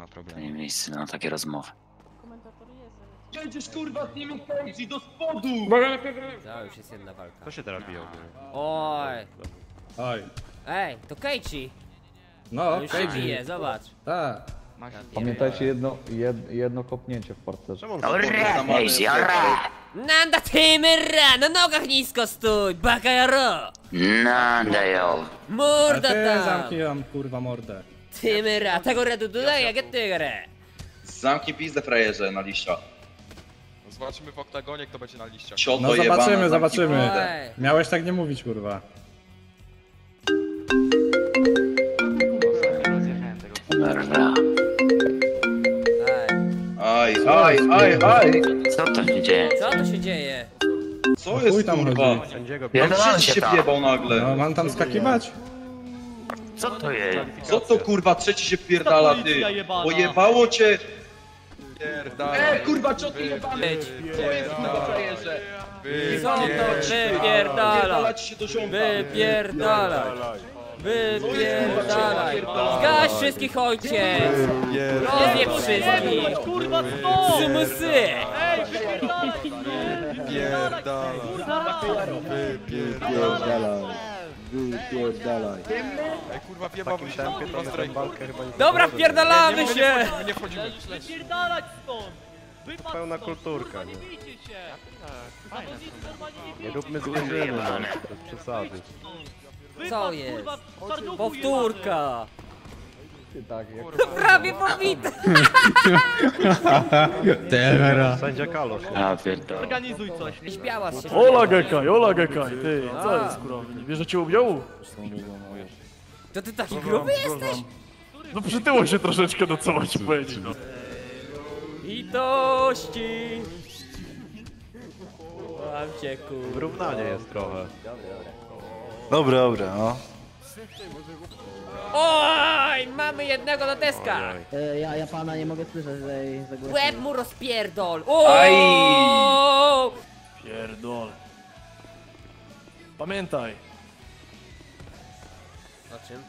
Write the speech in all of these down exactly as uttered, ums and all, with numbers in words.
ma problemu. Nie miejsce na takie rozmowy. Jedziesz kurwa z nimi chodzi do spodu! To już jest jedna walka. Kto się teraz bije ogólnie? Oj! Oj. Ej, to Keiichi! No, Już się bije, zobacz. tak. Pamiętajcie jedno, jed, jedno kopnięcie w parterze. Czemu on Ora, Daisy, ora! Nanda Tymyra! Na nogach nisko stój! Bakajaro! Nanda yo! A Morda ty tam! zamknij wam kurwa mordę. Tymyra! Tego redu tutaj, jak ty grę! Zamknij pizdę frajerze na liścia. Zobaczymy w oktagonie, kto będzie na liściach. Cioto No jebana, zobaczymy, zamknij zobaczymy. pizdę. Ej. Miałeś tak nie mówić kurwa. Dobra. Ej. Aj, aj, aj, aj! Co to się dzieje? Co tu się dzieje? Co chuj jest tam kurwa? chodzi? Sędziego Ja Pierdolę trzeci się się tam. wjebał No nagle. mam tam skakiwać? Co to jest? Co to kurwa trzeci się wpierdala ty? Pojebało cię! E kurwa co ty jebany? Być. Co jest kurwa frajerze? Co to wypierdala? Wypierdalać się do ziomka. Wypierdalaj! Wypierdalaj! Zgaś wszystkich ojciec! Rozjeb wszystkich! Kurwa stop! Zmysły! Ej, wypierdalaj! Wypierdalaj. Wypierdalaj. Wypierdalaj. Ej, kurwa, wjebał mi się tam kurwa strajku. Dobra, wpierdalamy się! My nie wchodzimy. Wypierdalać stąd! Wypadł Pełna stąd, kulturka, kurwa, nie? nie bijcie się! Zawodnicy normalnie nie Nie bijcie róbmy się! zwierzyny, no, bez przesady. Wypadł, Co jest? kurwa, w farduchu Powtórka! Tak, jak Prawie pobity! Sędzia Kalosz. Ja jebany. pierdolę. Organizuj coś! Śpiała się. Ola Gekaj, Ola Gekaj, ty, co jest kurwa? Nie bierzecie udziału? To ty taki gruby jesteś? No przytyło się troszeczkę, no co mam ci powiedzieć, no. Litości! Mam cię kurwa. Wyrównanie jest trochę. Dobra, dobra, no. Oj! Mamy jednego do deska! Ojoj. Ja, ja pana nie mogę słyszeć, że zagłosuję. Łeb mu rozpierdol! O! Aj! Pierdol. Pamiętaj, O czym?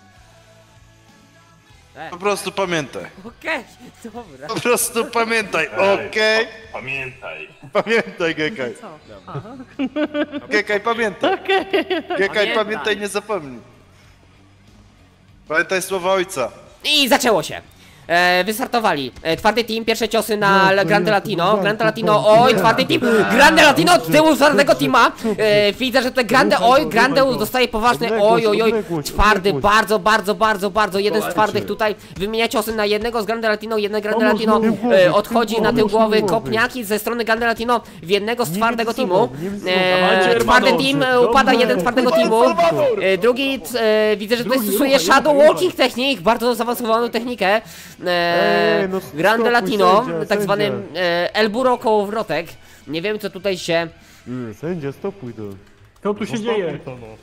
E, Po prostu pamiętaj. okej, dobra. Po prostu pamiętaj, okej? Pamiętaj. Pamiętaj, Gekaj. Gekaj, pamiętaj. Gekaj, Pamiętaj. pamiętaj, nie zapomnij. Pamiętaj słowa ojca. I zaczęło się. E, wystartowali. E, twardy team, pierwsze ciosy na no, Grande Latino. Grande Latino, oj, twardy team. Grande Latino od tyłu twardego teama. E, widzę, że tutaj Grande, oj, Grande dostaje poważny, oj, oj, oj. Twardy, bardzo, bardzo, bardzo, bardzo. Jeden z twardych tutaj wymienia ciosy na jednego z Grande Latino. Jeden Grande Latino e, odchodzi na tył głowy. Kopniaki ze strony Grande Latino w jednego z twardego teamu. E, twardy team, e, upada jeden twardego teamu. E, drugi, e, widzę, że tutaj stosuje Shadow Walking Technique. Bardzo zaawansowaną technikę. E, Grande Latino, tak zwany e, El Burro kołowrotek. Nie wiem co tutaj się... Sędzia, stopuj to. co tu się dzieje?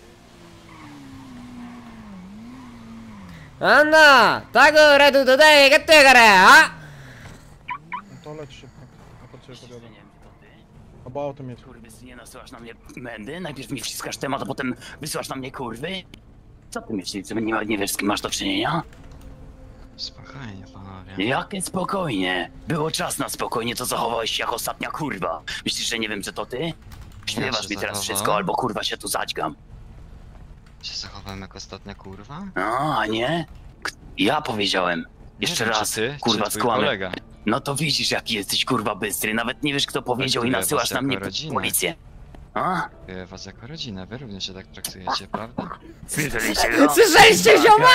Anna! Tago redu tutaj, jak ty a? To leć szybko. Ja pod ciebie podjadę. Albo auto mieć. Kurwy, nie nasyłasz na mnie mędy? Najpierw mi wciskasz temat, a potem wysyłasz na mnie kurwy? Co ty myślisz, że nie, nie wiesz z kim masz do czynienia? Spokojnie, panowie. Jakie spokojnie? Było czas na spokojnie, to zachowałeś się jak ostatnia kurwa. Myślisz, że nie wiem, że to ty? Śpiewasz mi teraz wszystko, albo kurwa się tu zadźgam. Się zachowałem jak ostatnia kurwa? No, a nie? K- Ja powiedziałem. Jeszcze wiem, raz, czy ty, kurwa, czy twój skłamę. kolega. No to widzisz, jaki jesteś kurwa bystry. Nawet nie wiesz, kto powiedział i Traktuję nasyłasz was na mnie jako rodzinę. policję. A? Traktuję was jako rodzinę, wy również się tak traktujecie, prawda? Słyszeliście go? Słyszeliście zioma?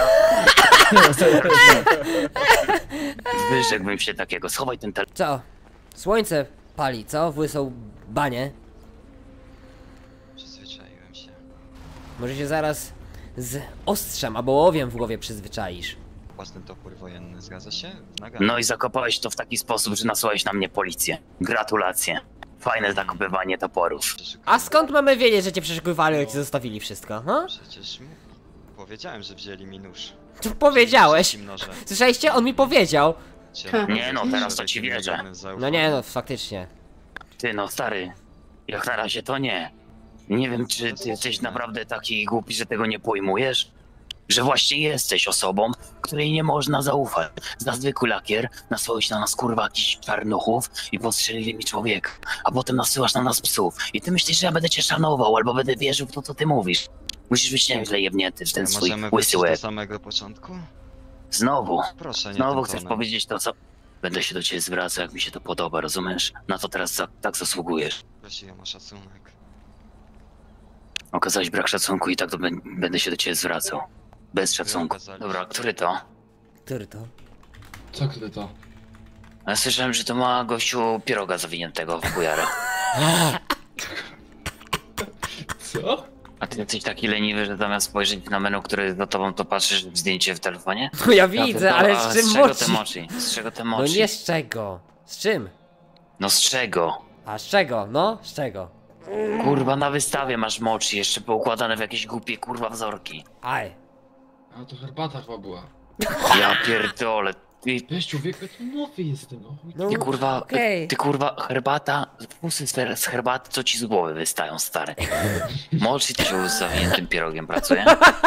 Wyrzekłbym się takiego, schowaj ten telefon. Co? Słońce pali, co? W łysą banie. Przyzwyczaiłem się. Może się zaraz z ostrzem albo łowiem w głowie przyzwyczaisz. Własny topór wojenny, zgadza się? Naga. No i zakopałeś to w taki sposób, że nasłałeś na mnie policję. Gratulacje. Fajne zakopywanie toporów. A skąd mamy wiedzieć, że cię przeszukywali i ci zostawili wszystko, ha? Przecież mu... powiedziałem, że wzięli mi nóż. Tu powiedziałeś. Wszystkim noże. Słyszeliście? On mi powiedział. Cię- Nie no, teraz to ci Człowiekiem wierzę. niegodnym zaufania. No nie no, faktycznie. Ty no, stary. Jak na razie to nie. Nie wiem, czy ty jesteś naprawdę taki głupi, że tego nie pojmujesz? że właśnie jesteś osobą, której nie można zaufać. Za zwykły lakier nasłałeś na nas kurwa jakichś czarnuchów i postrzelili mi człowieka, a potem nasyłasz na nas psów. I ty myślisz, że ja będę cię szanował albo będę wierzył w to, co ty mówisz. Musisz być nieźle jebnięty w ten swój Możemy łysy wrócić do łeb. samego początku? Znowu, Proszę, nie znowu tym chcesz tonem. powiedzieć to, co... Będę się do ciebie zwracał, jak mi się to podoba, rozumiesz? Na to teraz za, tak zasługujesz. Prosiłem o szacunek. Okazałeś brak szacunku i tak to bę- będę się do ciebie zwracał. Bez szacunku. okazaliśmy. Dobra, który to? Który to? Co który to? Ja słyszałem, że to ma gościu pieroga zawiniętego w bujarę. Co? A ty jesteś taki leniwy, że zamiast spojrzeć na menu, który za tobą, to patrzysz w zdjęcie w telefonie? No ja Ja widzę, to- ale a z czym z czego moci? te mochi? Z czego te No mochi? nie z czego. Z czym? No z czego? A z czego? No, z czego? Kurwa, na wystawie masz mochi, jeszcze poukładane w jakieś głupie kurwa wzorki. Aj. A to herbata chyba była. Ja pierdolę. Ty, Weź człowieku, ja tu nowy jestem. O chuj. No, ty kurwa, okej. ty kurwa, herbata, włosy z z herbaty, co ci z głowy wystają, stary. Mochi też już z zawiniętym pierogiem pracuje.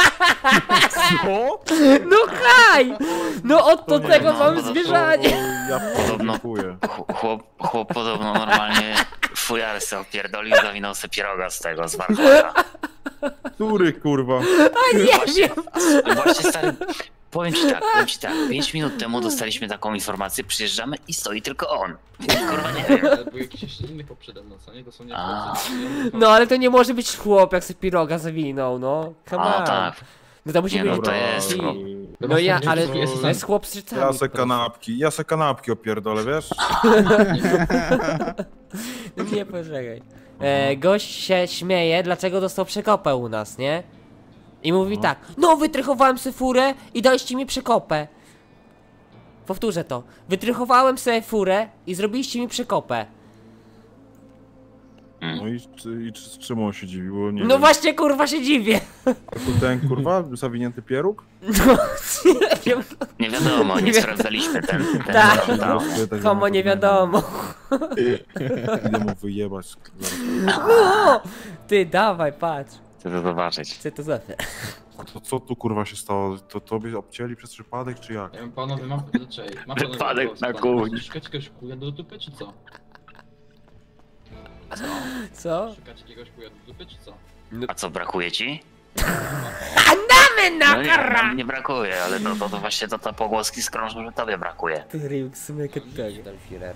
No haj! No od do tego no, mamy no to- zmierzanie. Ja Podobno dziękuję. ch- chłop, chłop podobno normalnie fujarę se opierdolił, zawinął se pieroga z tego, z warchola. Który kurwa? A nie wiem. Właśnie stary, powiem ci tak, powiem ci tak, pięć minut temu dostaliśmy taką informację, przyjeżdżamy i stoi tylko on. Kurwa nie wiem. Ale był jakiś jeszcze inny chłop przede mną, co nie? To są nie A. No ale to nie może być chłop, jak sobie piroga zawinął, no. Come A on. tak, No to musi nie być... no to jest chłop. No ja, ale to jest to jest chłop z życami. Ja se kanapki, ja se kanapki opierdolę, wiesz? No nie, poczekaj. E, gość się śmieje, dlaczego dostał przekopę u nas, nie? I mówi tak, no wytrychowałem sobie furę i daliście mi przekopę. Powtórzę to. Wytrychowałem sobie furę i zrobiliście mi przekopę. No i, czy- i czy- z czym on się dziwił? Bo nie No wiem. właśnie, kurwa, się dziwię. To ten kurwa, zawinięty pieróg? No, nie wiem. Nie wiadomo, nie Nie wi- sprawdzaliśmy ten, ten Tak. no, Tak, Homo nie wiadomo. Idę mu wyjebać. zaraz. No, ty, dawaj, patrz. Chcę to zobaczyć. Co to za... A to co tu kurwa się stało? To tobie obcięli przez przypadek, czy jak? Ja wiem, panowie, mam czekaj, mam panowie Wypadek głos, na pan- kuchni. Szukacie jakiegoś kuja do dupy, czy co? Co? Szukacie jakiegoś kuja do dupy, czy co? A co, brakuje ci? Damy na No nie, kara! nam nie brakuje, ale no to, to właśnie to te pogłoski skrążą, że tobie brakuje. Führer.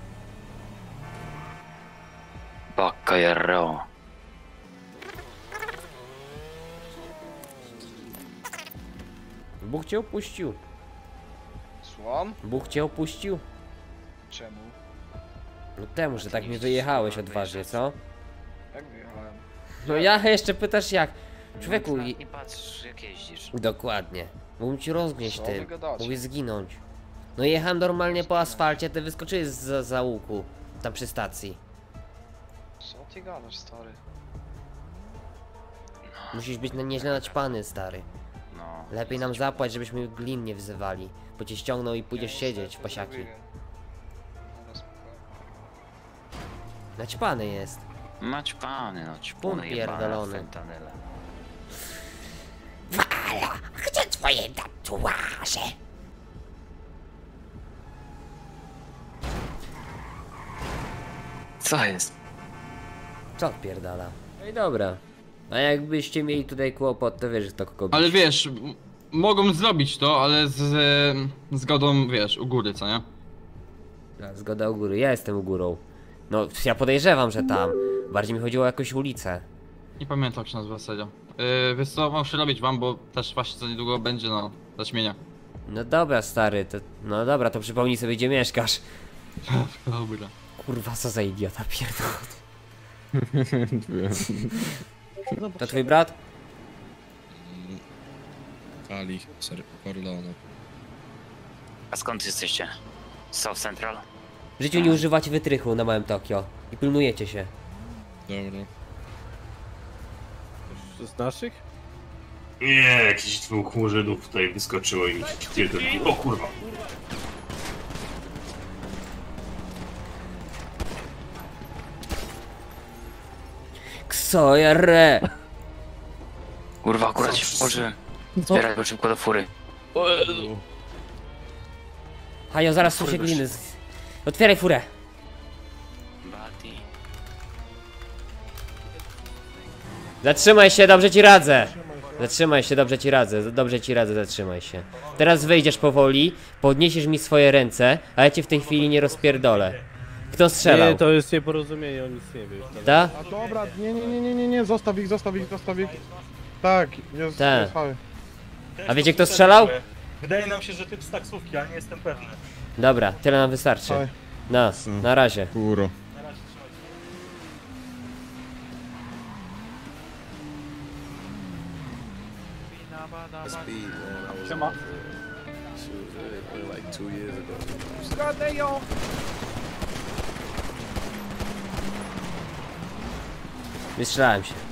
Baka jarro. Bóg cię opuścił. Słucham? Bóg cię opuścił. Czemu? No temu, że tak mi wyjechałeś odważnie, co? Jak wyjechałem? No ja jeszcze pytasz jak? Człowieku, i... Nie patrz, jak jeździsz. Dokładnie. Mógł ci rozgnieść Co wy tym. gadacie? Mógłbyś zginąć. No jechałem normalnie po asfalcie, ty wyskoczyłeś z za łuku. Tam przy stacji. Co ty gadasz, stary? Musisz być na nieźle naćpany, stary. No. Lepiej nam zapłać, żebyśmy glin nie wzywali. Bo cię ściągną i pójdziesz Ja siedzieć w niestety pasiaki. zrobiłem. Dobra, spokojnie. Naćpany jest. Mać pany, no ci Pun pierdolony. fentanyle. Chcę twoje tatuaże. Co jest? Co odpierdala? No i dobra. A jakbyście mieli tutaj kłopot, to wiesz, że to kogo Ale wiesz, m- mogą zrobić to, ale z e, zgodą, wiesz, u góry, co nie? A, zgoda u góry, ja jestem u górą. No, ja podejrzewam, że tam. Bardziej mi chodziło o jakąś ulicę. Nie pamiętam jak się nazywa serio. Yy, wiesz co, muszę robić wam, bo też właśnie za niedługo będzie, no, zaćmienia. No dobra, stary, to... No dobra, to przypomnij sobie, gdzie mieszkasz. Dobra. Kurwa, co za idiota, pierdolony. To twój brat? Ali, ser Corleone. A skąd jesteście? South Central? W życiu nie używacie wytrychu na małym Tokio. I pilnujecie się. Dobra. Z naszych? Nie, jakiś dwóch murzynów tutaj wyskoczyło i mi się pierdoliło. O kurwa. Kso, jarre! Kurwa, akurat się włożyłem. Zbieraj go szybko do fury. Hajo, zaraz tu się gliny. z- Otwieraj furę. Bati. Zatrzymaj się, dobrze ci radzę. Zatrzymaj się, dobrze ci radzę, dobrze ci radzę, zatrzymaj się. Teraz wyjdziesz powoli, podniesiesz mi swoje ręce, a ja cię w tej chwili nie rozpierdolę. Kto strzelał? Nie, to jest nieporozumienie, on nic nie wie. Ta? A dobra, nie, nie, nie, nie, nie, nie, zostaw ich, zostaw ich, zostaw ich. Tak, jest, Tak. jest fały. A wiecie kto strzelał? Wydaje nam się, że typ z taksówki, ale nie jestem pewny. Dobra, tyle nam wystarczy. Fały. No, na razie. Kuro. Siema. Wystrzelałem się.